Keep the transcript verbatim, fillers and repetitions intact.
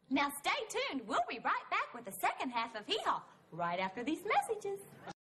Now stay tuned. We'll be right back with the second half of Hee Haw right after these messages.